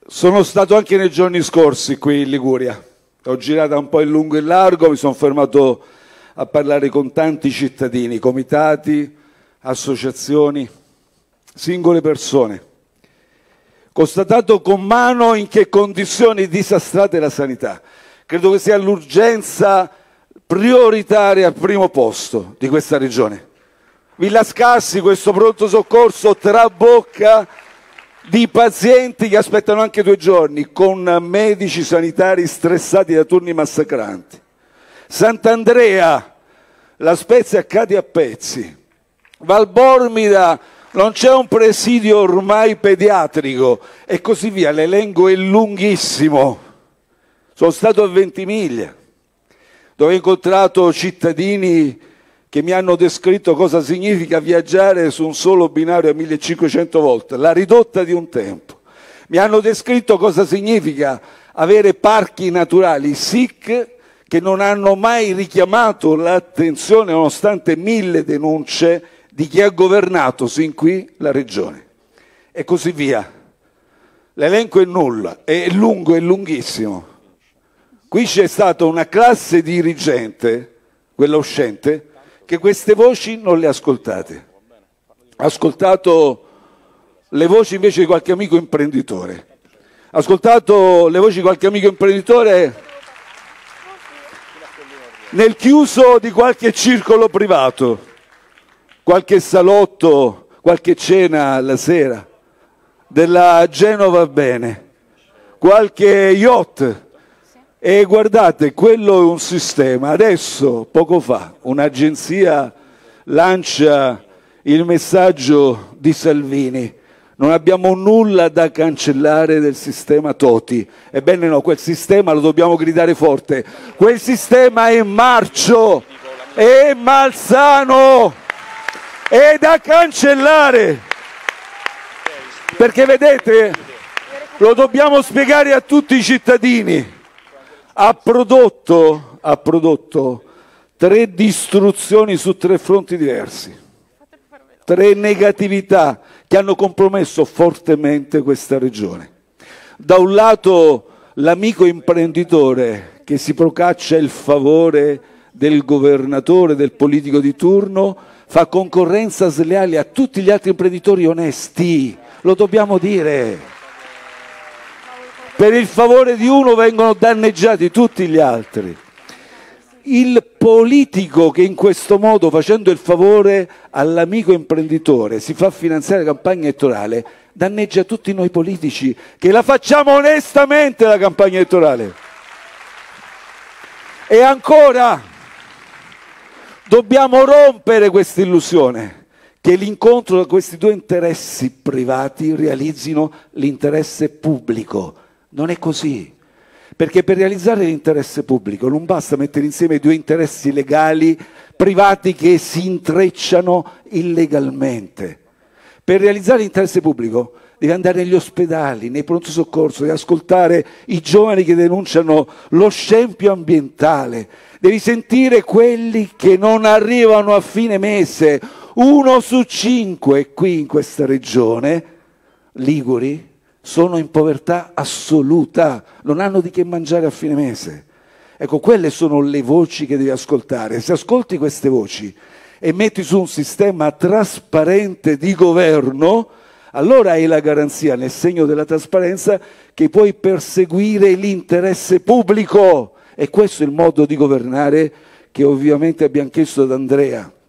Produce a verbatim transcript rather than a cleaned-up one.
Sono stato anche nei giorni scorsi qui in Liguria, ho girato un po' in lungo e in largo, mi sono fermato a parlare con tanti cittadini, comitati, associazioni, singole persone. Constatato con mano in che condizioni disastrate la sanità. Credo che sia l'urgenza prioritaria al primo posto di questa regione. Villa Scassi, questo pronto soccorso trabocca di pazienti che aspettano anche due giorni, con medici sanitari stressati da turni massacranti. Sant'Andrea, La Spezia cade a pezzi. Valbormida, non c'è un presidio ormai pediatrico e così via, l'elenco è lunghissimo. Sono stato a Ventimiglia, dove ho incontrato cittadini che mi hanno descritto cosa significa viaggiare su un solo binario a millecinquecento volte, la ridotta di un tempo. Mi hanno descritto cosa significa avere parchi naturali S I C che non hanno mai richiamato l'attenzione, nonostante mille denunce, di chi ha governato sin qui la regione. E così via. L'elenco è nulla, è lungo, è lunghissimo. Qui c'è stata una classe dirigente, quella uscente, che queste voci non le ha ascoltate. Ha ascoltato le voci invece di qualche amico imprenditore. Ha ascoltato le voci di qualche amico imprenditore nel chiuso di qualche circolo privato, qualche salotto, qualche cena alla sera, della Genova bene, qualche yacht. E guardate, quello è un sistema. Adesso, poco fa, un'agenzia lancia il messaggio di Salvini: non abbiamo nulla da cancellare del sistema Toti. Ebbene no, quel sistema lo dobbiamo gridare forte. Quel sistema è marcio, è malsano, è da cancellare. Perché vedete, lo dobbiamo spiegare a tutti i cittadini. Ha prodotto, ha prodotto tre distruzioni su tre fronti diversi, tre negatività che hanno compromesso fortemente questa regione. Da un lato l'amico imprenditore che si procaccia il favore del governatore, del politico di turno, fa concorrenza sleale a tutti gli altri imprenditori onesti, lo dobbiamo dire. Per il favore di uno vengono danneggiati tutti gli altri. Il politico che in questo modo, facendo il favore all'amico imprenditore, si fa finanziare la campagna elettorale, danneggia tutti noi politici che la facciamo onestamente la campagna elettorale. E ancora dobbiamo rompere questa illusione che l'incontro tra questi due interessi privati realizzino l'interesse pubblico. Non è così, perché per realizzare l'interesse pubblico non basta mettere insieme due interessi legali privati che si intrecciano illegalmente. Per realizzare l'interesse pubblico devi andare negli ospedali, nei pronto soccorso, devi ascoltare i giovani che denunciano lo scempio ambientale, devi sentire quelli che non arrivano a fine mese. Uno su cinque qui in questa regione, liguri, sono in povertà assoluta, non hanno di che mangiare a fine mese. Ecco, quelle sono le voci che devi ascoltare. Se ascolti queste voci e metti su un sistema trasparente di governo, allora hai la garanzia, nel segno della trasparenza, che puoi perseguire l'interesse pubblico. E questo è il modo di governare che ovviamente abbiamo chiesto ad Andrea.